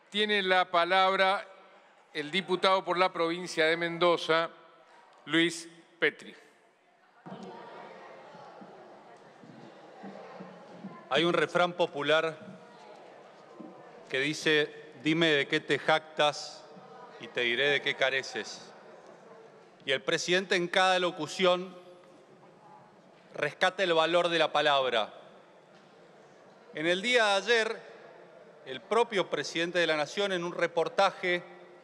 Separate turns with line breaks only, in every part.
Tiene la palabra el diputado por la provincia de Mendoza, Luis Petri.
Hay un refrán popular que dice: dime de qué te jactas y te diré de qué careces. Y el presidente en cada locución rescata el valor de la palabra. En el día de ayer, el propio presidente de la Nación, en un reportaje,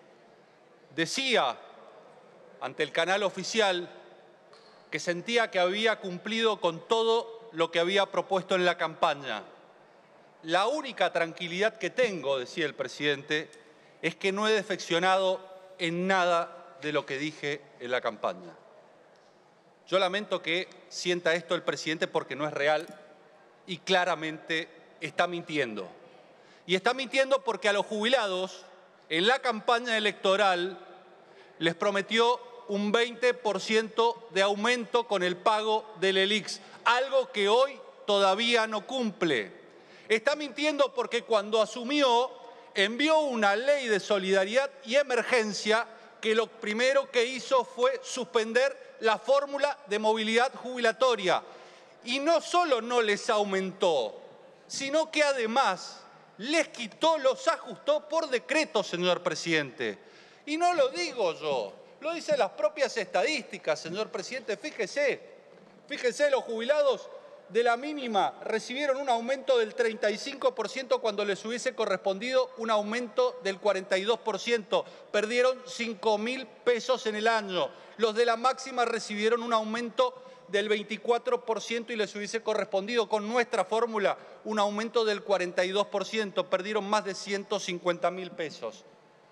decía ante el canal oficial que sentía que había cumplido con todo lo que había propuesto en la campaña. La única tranquilidad que tengo, decía el presidente, es que no he defeccionado en nada de lo que dije en la campaña. Yo lamento que sienta esto el presidente porque no es real y claramente está mintiendo. Y está mintiendo porque a los jubilados, en la campaña electoral, les prometió un 20% de aumento con el pago del ELIX, algo que hoy todavía no cumple. Está mintiendo porque cuando asumió, envió una ley de solidaridad y emergencia que lo primero que hizo fue suspender la fórmula de movilidad jubilatoria. Y no solo no les aumentó, sino que además les quitó, los ajustó por decreto, señor presidente. Y no lo digo yo, lo dicen las propias estadísticas, señor presidente. Fíjese, los jubilados de la mínima recibieron un aumento del 35% cuando les hubiese correspondido un aumento del 42%. Perdieron 5.000 pesos en el año. Los de la máxima recibieron un aumento del 24% y les hubiese correspondido con nuestra fórmula un aumento del 42%. Perdieron más de 150.000 pesos.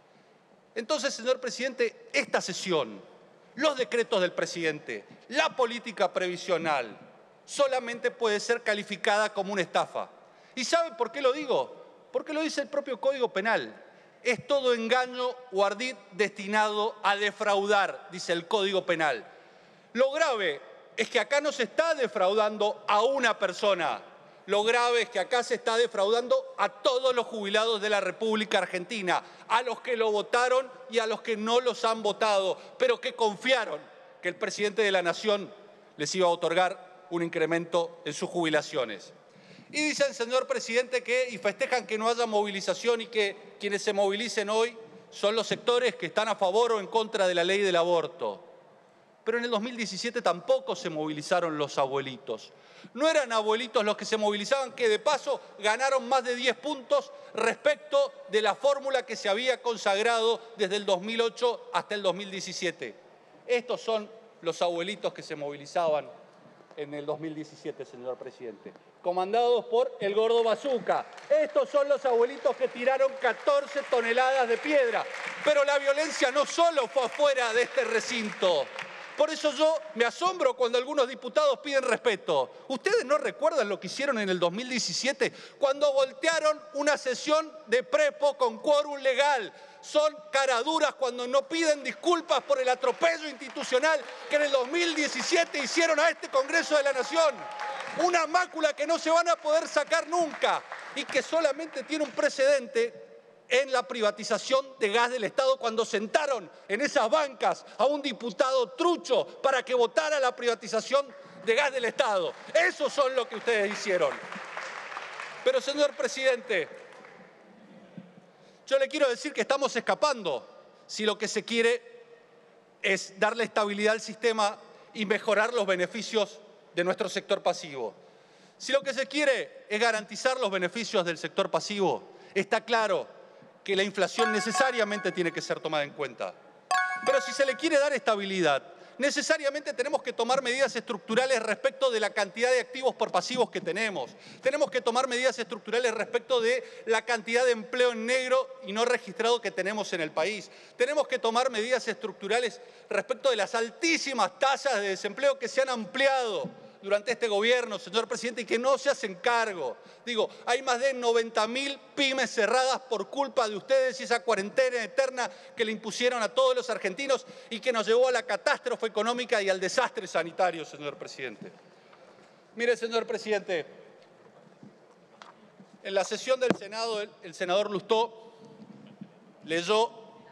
Entonces, señor presidente, esta sesión, los decretos del presidente, la política previsional, solamente puede ser calificada como una estafa. ¿Y sabe por qué lo digo? Porque lo dice el propio Código Penal. Es todo engaño o ardid destinado a defraudar, dice el Código Penal. Lo grave es que acá no se está defraudando a una persona. Lo grave es que acá se está defraudando a todos los jubilados de la República Argentina, a los que lo votaron y a los que no los han votado, pero que confiaron que el presidente de la Nación les iba a otorgar un incremento en sus jubilaciones. Y dicen, señor presidente, y festejan que no haya movilización y que quienes se movilicen hoy son los sectores que están a favor o en contra de la ley del aborto. Pero en el 2017 tampoco se movilizaron los abuelitos. No eran abuelitos los que se movilizaban, que de paso ganaron más de 10 puntos respecto de la fórmula que se había consagrado desde el 2008 hasta el 2017. Estos son los abuelitos que se movilizaban en el 2017, señor presidente, comandados por el Gordo Bazooka. Estos son los abuelitos que tiraron 14 toneladas de piedra. Pero la violencia no solo fue afuera de este recinto. Por eso yo me asombro cuando algunos diputados piden respeto. ¿Ustedes no recuerdan lo que hicieron en el 2017 cuando voltearon una sesión de prepo con quórum legal? Son caraduras cuando no piden disculpas por el atropello institucional que en el 2017 hicieron a este Congreso de la Nación. Una mácula que no se van a poder sacar nunca y que solamente tiene un precedente en la privatización de gas del Estado, cuando sentaron en esas bancas a un diputado trucho para que votara la privatización de gas del Estado. Eso son lo que ustedes hicieron. Pero, señor presidente, yo le quiero decir que estamos escapando si lo que se quiere es darle estabilidad al sistema y mejorar los beneficios de nuestro sector pasivo. Si lo que se quiere es garantizar los beneficios del sector pasivo, está claro que la inflación necesariamente tiene que ser tomada en cuenta. Pero si se le quiere dar estabilidad, necesariamente tenemos que tomar medidas estructurales respecto de la cantidad de activos por pasivos que tenemos. Tenemos que tomar medidas estructurales respecto de la cantidad de empleo en negro y no registrado que tenemos en el país. Tenemos que tomar medidas estructurales respecto de las altísimas tasas de desempleo que se han ampliado durante este gobierno, señor presidente, y que no se hacen cargo. Digo, hay más de 90.000 pymes cerradas por culpa de ustedes y esa cuarentena eterna que le impusieron a todos los argentinos y que nos llevó a la catástrofe económica y al desastre sanitario, señor presidente. Mire, señor presidente, en la sesión del Senado, el senador Lustó leyó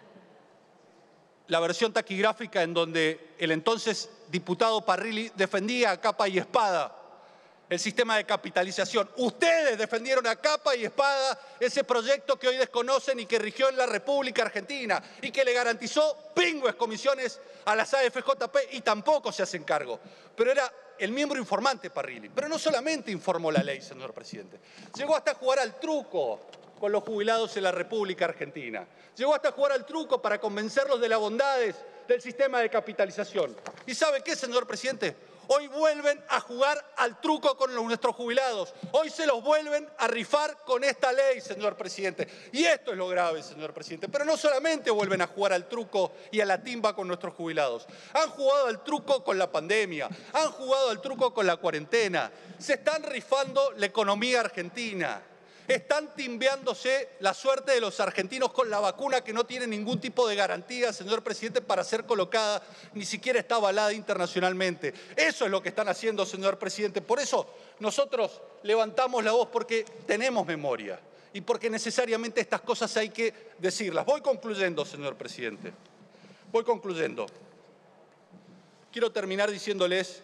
la versión taquigráfica en donde el entonces diputado Parrilli defendía a capa y espada el sistema de capitalización. Ustedes defendieron a capa y espada ese proyecto que hoy desconocen y que rigió en la República Argentina y que le garantizó pingües comisiones a las AFJP y tampoco se hacen cargo. Pero era el miembro informante Parrilli. Pero no solamente informó la ley, señor presidente. Llegó hasta jugar al truco con los jubilados en la República Argentina. Llegó hasta jugar al truco para convencerlos de las bondades del sistema de capitalización. ¿Y sabe qué, señor presidente? Hoy vuelven a jugar al truco con nuestros jubilados. Hoy se los vuelven a rifar con esta ley, señor presidente. Y esto es lo grave, señor presidente. Pero no solamente vuelven a jugar al truco y a la timba con nuestros jubilados. Han jugado al truco con la pandemia. Han jugado al truco con la cuarentena. Se están rifando la economía argentina. Están timbeándose la suerte de los argentinos con la vacuna que no tiene ningún tipo de garantía, señor presidente, para ser colocada, ni siquiera está avalada internacionalmente. Eso es lo que están haciendo, señor presidente. Por eso nosotros levantamos la voz, porque tenemos memoria y porque necesariamente estas cosas hay que decirlas. Voy concluyendo, señor presidente. Voy concluyendo. Quiero terminar diciéndoles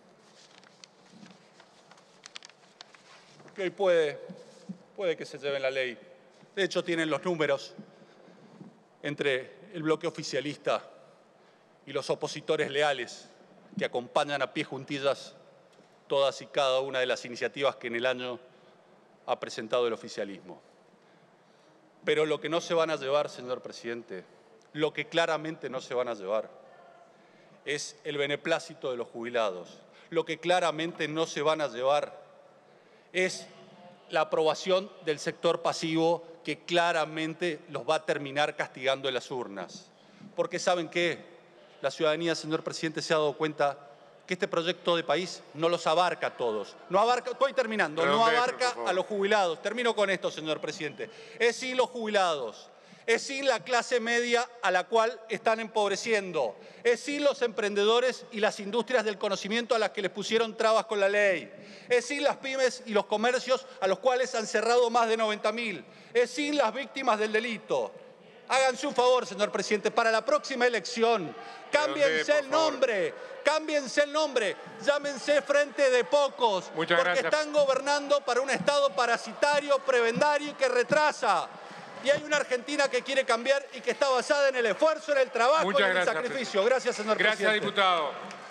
que hoy puede que se lleven la ley. De hecho, tienen los números entre el bloque oficialista y los opositores leales que acompañan a pie juntillas todas y cada una de las iniciativas que en el año ha presentado el oficialismo. Pero lo que no se van a llevar, señor presidente, lo que claramente no se van a llevar, es el beneplácito de los jubilados. Lo que claramente no se van a llevar es la aprobación del sector pasivo, que claramente los va a terminar castigando en las urnas. Porque ¿saben qué? La ciudadanía, señor presidente, se ha dado cuenta que este proyecto de país no los abarca a todos. No abarca, estoy terminando, no abarca a los jubilados. Termino con esto, señor presidente. Es sin los jubilados. Es sin la clase media a la cual están empobreciendo. Es sin los emprendedores y las industrias del conocimiento a las que les pusieron trabas con la ley. Es sin las pymes y los comercios a los cuales han cerrado más de 90.000. Es sin las víctimas del delito. Háganse un favor, señor presidente, para la próxima elección, cámbiense el nombre, llámense Frente de Pocos, porque están gobernando para un Estado parasitario, prebendario y que retrasa. Y hay una Argentina que quiere cambiar y que está basada en el esfuerzo, en el trabajo y en el sacrificio. Gracias, señor presidente.
Gracias, diputado.